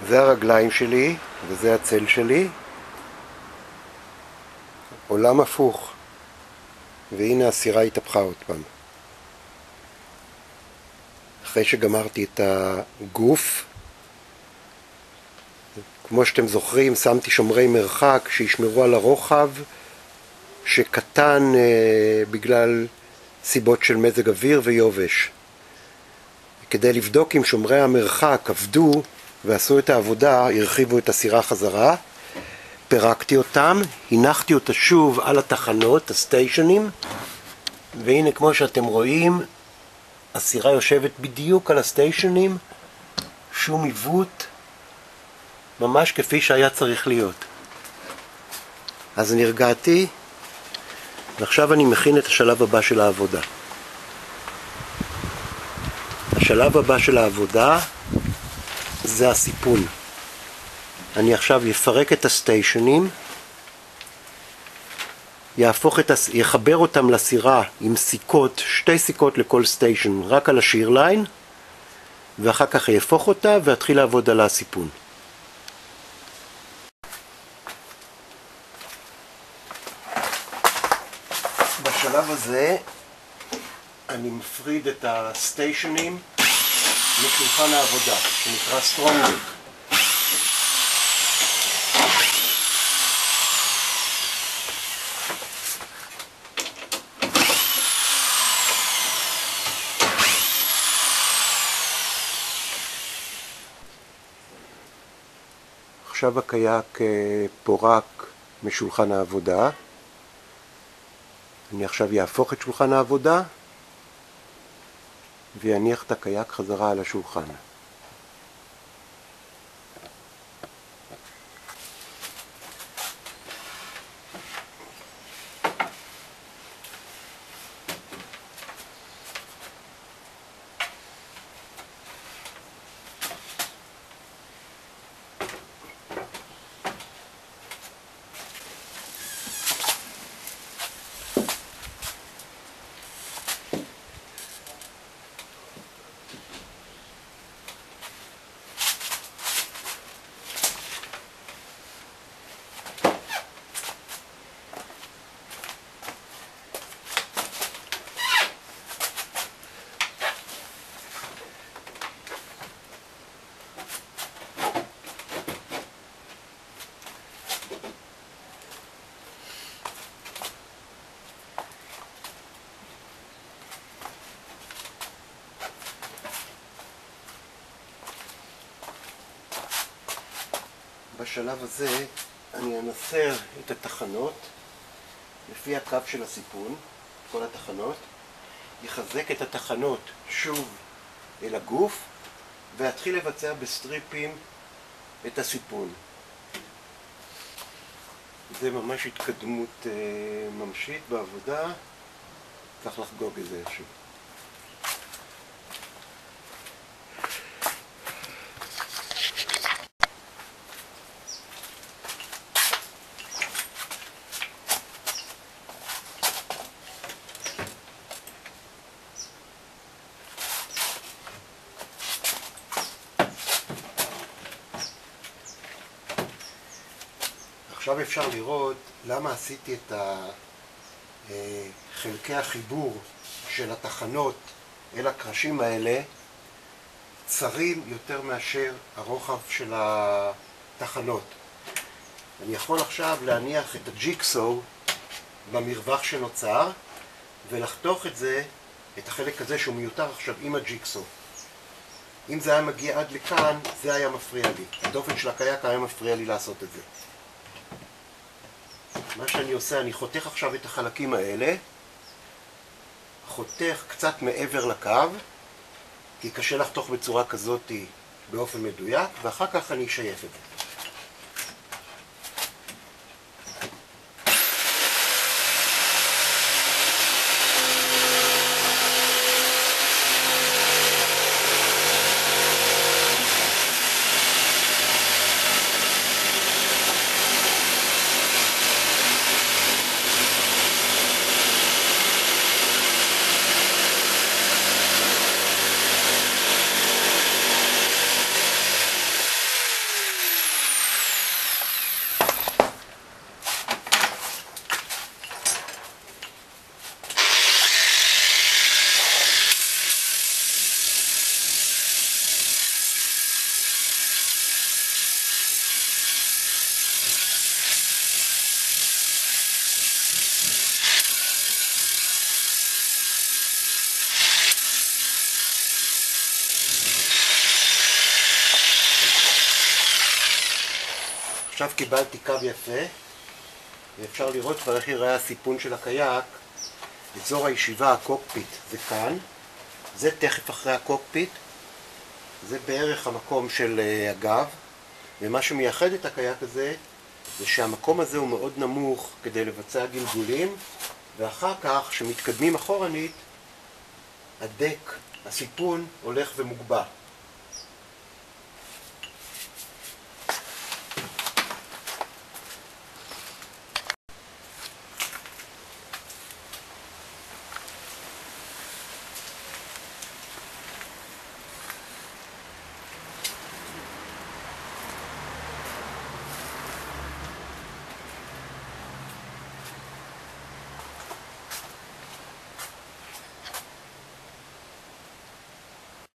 זה הרגליים שלי וזה הצל שלי. עולם הפוך. והנה הסירה התהפכה עוד פעם. אחרי שגמרתי את הגוף, כמו שאתם זוכרים, שמתי שומרי מרחק שישמרו על הרוחב שקטן בגלל סיבות של מזג אוויר ויובש. כדי לבדוק אם שומרי המרחק עבדו ועשו את העבודה, הרחיבו את הסירה חזרה, פירקתי אותם, הנחתי אותה שוב על התחנות, הסטיישנים, והנה כמו שאתם רואים, הסירה יושבת בדיוק על הסטיישנים, שום עיוות, ממש כפי שהיה צריך להיות. אז נרגעתי, ועכשיו אני מכין את השלב הבא של העבודה. השלב הבא של העבודה זה הסיפון. אני עכשיו יפרק את הסטיישנים, יחבר אותם לסירה עם סיכות, 2 סיכות לכל סטיישן, רק על השירליין, ואחר כך יהפוך אותה ואתחיל לעבוד על הסיפון. בשלב הזה אני מפריד את הסטיישנים משולחן העבודה, שנקרא סטרונג. עכשיו הקייק פורק משולחן העבודה. אני עכשיו יהפוך את שולחן העבודה ויניח את הקייק חזרה על השולחן. בשלב הזה אני אנסר את התחנות לפי הקו של הסיפון, כל התחנות, יחזק את התחנות שוב אל הגוף ואתחיל לבצע בסטריפים את הסיפון. זה ממש התקדמות ממשית בעבודה, צריך לחגוג את זה שוב. עכשיו אפשר לראות למה עשיתי את חלקי החיבור של התחנות אל הקרשים האלה צרים יותר מאשר הרוחב של התחנות. אני יכול עכשיו להניח את הג'יקסו במרווח שנוצר ולחתוך את זה, את החלק הזה שהוא מיותר עכשיו עם הג'יקסו. אם זה היה מגיע עד לכאן, זה היה מפריע לי. הדופן של הקייק היה מפריע לי לעשות את זה. מה שאני עושה, אני חותך עכשיו את החלקים האלה, חותך קצת מעבר לקו, כי קשה לחתוך בצורה כזאת באופן מדויק, ואחר כך אני אשייף את זה. עכשיו קיבלתי קו יפה, ואפשר לראות כבר איך ייראה הסיפון של הקייק. אזור הישיבה, הקוקפיט, זה כאן, זה תכף אחרי הקוקפיט, זה בערך המקום של הגב, ומה שמייחד את הקייק הזה, זה שהמקום הזה הוא מאוד נמוך כדי לבצע גלגולים, ואחר כך, שמתקדמים אחורנית, הדק, הסיפון, הולך ומוגבע.